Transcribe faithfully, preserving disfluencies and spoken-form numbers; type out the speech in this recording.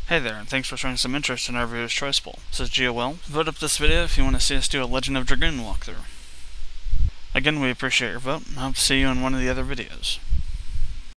Hey there, and thanks for showing some interest in our Viewer's Choice Poll. This is G O L. Vote up this video if you want to see us do a Legend of Dragoon walkthrough. Again, we appreciate your vote, and I hope to see you in one of the other videos.